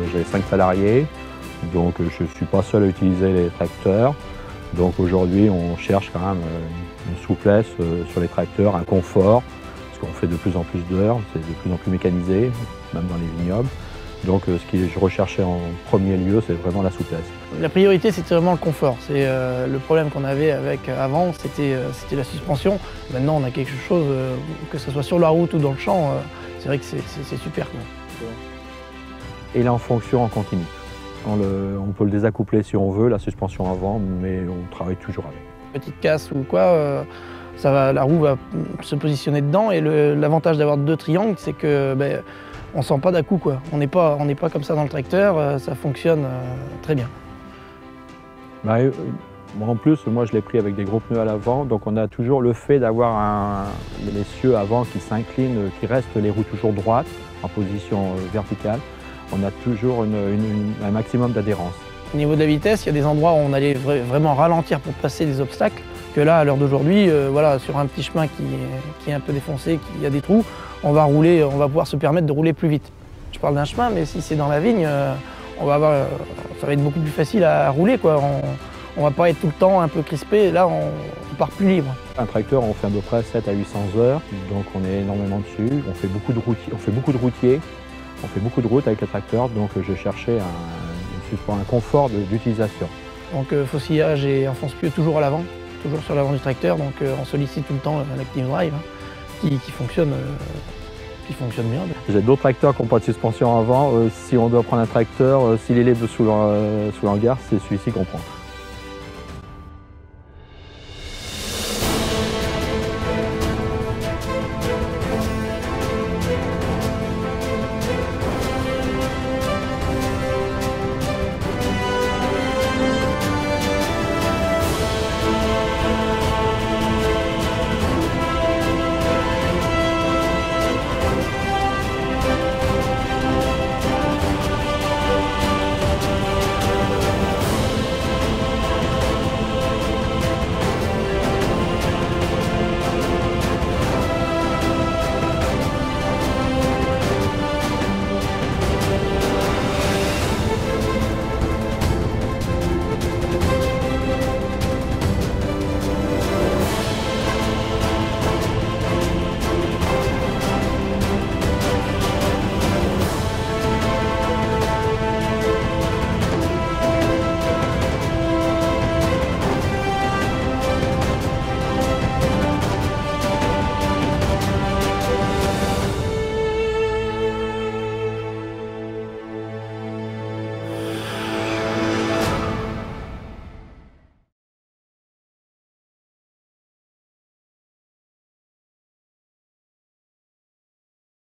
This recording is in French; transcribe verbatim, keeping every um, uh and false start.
j'ai cinq salariés, donc je ne suis pas seul à utiliser les tracteurs. Donc aujourd'hui, on cherche quand même une souplesse sur les tracteurs, un confort, parce qu'on fait de plus en plus d'heures, c'est de plus en plus mécanisé, même dans les vignobles. Donc ce que je recherchais en premier lieu, c'est vraiment la souplesse. La priorité, c'était vraiment le confort. C'est euh, le problème qu'on avait avec avant, c'était euh, la suspension. Maintenant, on a quelque chose, euh, que ce soit sur la route ou dans le champ, euh, c'est vrai que c'est super, quoi. Il est en fonction en continu. On, le, on peut le désaccoupler si on veut, la suspension avant, mais on travaille toujours avec. Petite casse ou quoi, euh, ça va, la roue va se positionner dedans, et l'avantage d'avoir deux triangles, c'est que ben, on sent pas d'à-coup, quoi. On n'est pas, on n'est pas comme ça dans le tracteur, euh, ça fonctionne euh, très bien. Bah, euh, en plus, moi je l'ai pris avec des gros pneus à l'avant, donc on a toujours le fait d'avoir les cieux avant qui s'inclinent, qui restent les roues toujours droites, en position euh, verticale. On a toujours une, une, un maximum d'adhérence. Au niveau de la vitesse, il y a des endroits où on allait vra vraiment ralentir pour passer des obstacles, que là, à l'heure d'aujourd'hui, euh, voilà, sur un petit chemin qui, qui est un peu défoncé, qui a des trous, on va rouler, on va pouvoir se permettre de rouler plus vite. Je parle d'un chemin, mais si c'est dans la vigne, euh, on va avoir, euh, ça va être beaucoup plus facile à rouler, quoi. On ne va pas être tout le temps un peu crispé, là on, on part plus libre. Un tracteur, on fait à peu près sept à huit cents heures, donc on est énormément dessus. On fait beaucoup de routiers, on fait beaucoup de routiers. On fait beaucoup de routes avec le tracteur, donc je cherchais un, un confort d'utilisation. Donc euh, faucillage et enfonce-pieux toujours à l'avant, toujours sur l'avant du tracteur, donc euh, on sollicite tout le temps l'Active Drive hein, qui, qui, fonctionne, euh, qui fonctionne bien. J'ai d'autres tracteurs qui n'ont pas de suspension avant. Euh, si on doit prendre un tracteur, euh, s'il est libre sous le hangar, c'est celui-ci qu'on prend.